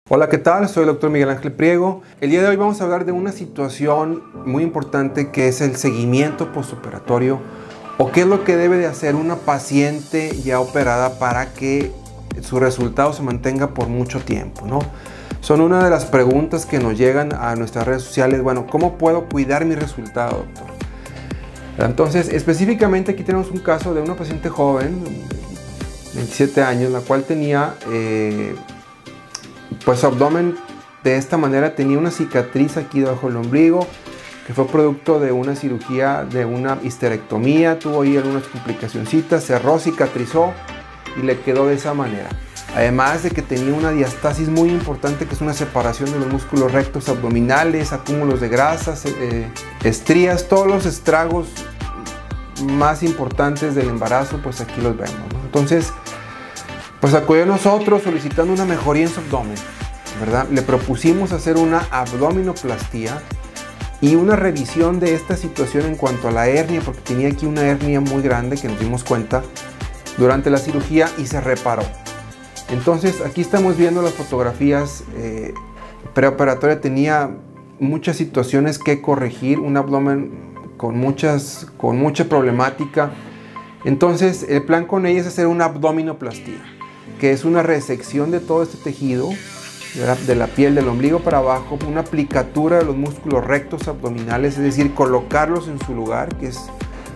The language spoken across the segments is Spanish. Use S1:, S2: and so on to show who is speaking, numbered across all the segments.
S1: Hola, ¿qué tal? Soy el Dr. Miguel Ángel Priego. El día de hoy vamos a hablar de una situación muy importante que es el seguimiento postoperatorio o qué es lo que debe de hacer una paciente ya operada para que su resultado se mantenga por mucho tiempo, ¿no? Son una de las preguntas que nos llegan a nuestras redes sociales. Bueno, ¿cómo puedo cuidar mi resultado, doctor? Entonces, específicamente aquí tenemos un caso de una paciente joven, 27 años, la cual tenía pues su abdomen de esta manera, tenía una cicatriz aquí debajo del ombligo que fue producto de una cirugía, de una histerectomía, tuvo ahí algunas complicacioncitas, cerró, cicatrizó y le quedó de esa manera. Además de que tenía una diastasis muy importante, que es una separación de los músculos rectos abdominales, acúmulos de grasas, estrías, todos los estragos más importantes del embarazo, pues aquí los vemos, ¿no? Entonces, pues acudió a nosotros solicitando una mejoría en su abdomen, ¿verdad? Le propusimos hacer una abdominoplastía y una revisión de esta situación en cuanto a la hernia, porque tenía aquí una hernia muy grande que nos dimos cuenta durante la cirugía y se reparó. Entonces, aquí estamos viendo las fotografías preoperatoria. Tenía muchas situaciones que corregir, un abdomen con mucha problemática. Entonces, el plan con ella es hacer una abdominoplastía, que es una resección de todo este tejido, de la piel del ombligo para abajo, una aplicatura de los músculos rectos abdominales, es decir, colocarlos en su lugar, que es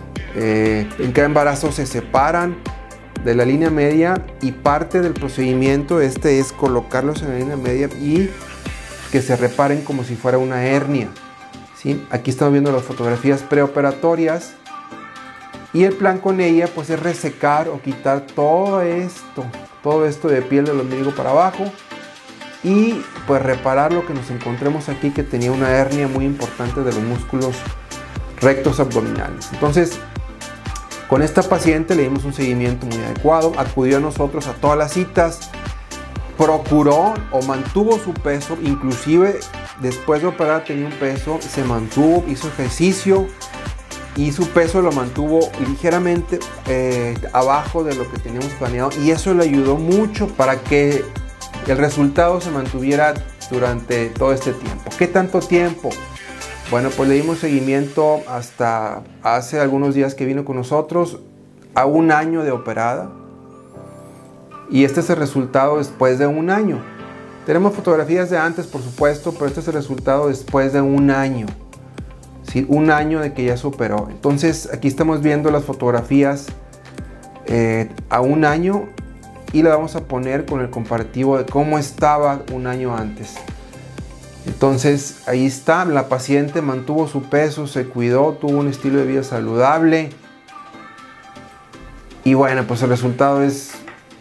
S1: en cada embarazo se separan de la línea media, y parte del procedimiento es colocarlos en la línea media y que se reparen como si fuera una hernia, ¿sí? Aquí estamos viendo las fotografías preoperatorias. Y el plan con ella pues es resecar o quitar todo esto de piel del ombligo para abajo y pues reparar lo que nos encontremos aquí, que tenía una hernia muy importante de los músculos rectos abdominales. Entonces, con esta paciente le dimos un seguimiento muy adecuado, acudió a nosotros a todas las citas, procuró o mantuvo su peso, inclusive después de operar tenía un peso, se mantuvo, hizo ejercicio y su peso lo mantuvo ligeramente abajo de lo que teníamos planeado, y eso le ayudó mucho para que el resultado se mantuviera durante todo este tiempo. ¿Qué tanto tiempo? Bueno, pues le dimos seguimiento hasta hace algunos días que vino con nosotros, a 1 año de operada, y este es el resultado después de 1 año. Tenemos fotografías de antes, por supuesto, pero este es el resultado después de 1 año. ¿Sí? 1 año de que ya se operó. Entonces aquí estamos viendo las fotografías a 1 año, y la vamos a poner con el comparativo de cómo estaba 1 año antes. Entonces ahí está, la paciente mantuvo su peso, se cuidó, tuvo un estilo de vida saludable, y bueno, pues el resultado es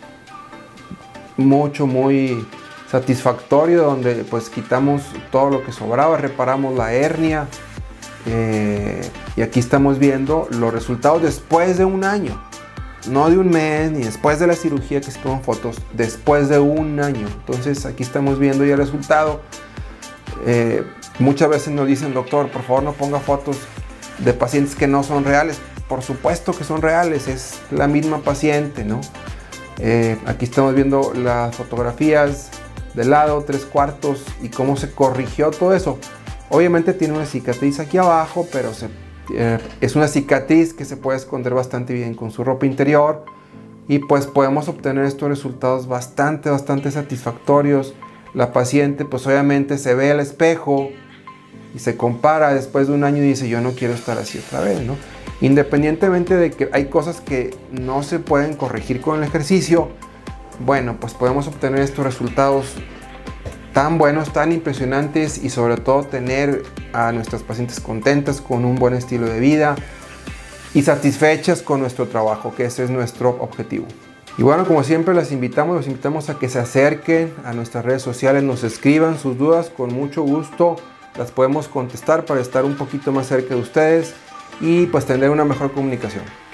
S1: muy satisfactorio, donde pues quitamos todo lo que sobraba, reparamos la hernia. Y aquí estamos viendo los resultados después de 1 año, no de 1 mes ni después de la cirugía que se toman fotos, después de 1 año. Entonces aquí estamos viendo ya el resultado. Muchas veces nos dicen: doctor, por favor no ponga fotos de pacientes que no son reales. Por supuesto que son reales, es la misma paciente, ¿no? Aquí estamos viendo las fotografías de lado, 3/4 y cómo se corrigió todo eso. Obviamente tiene una cicatriz aquí abajo, pero es una cicatriz que se puede esconder bastante bien con su ropa interior, y pues podemos obtener estos resultados bastante satisfactorios. La paciente pues obviamente se ve al espejo y se compara después de 1 año y dice: yo no quiero estar así otra vez, ¿no? Independientemente de que hay cosas que no se pueden corregir con el ejercicio, bueno, pues podemos obtener estos resultados tan buenos, tan impresionantes, y sobre todo tener a nuestras pacientes contentas, con un buen estilo de vida y satisfechas con nuestro trabajo, que ese es nuestro objetivo. Y bueno, como siempre los invitamos a que se acerquen a nuestras redes sociales, nos escriban sus dudas, con mucho gusto las podemos contestar para estar un poquito más cerca de ustedes y pues tener una mejor comunicación.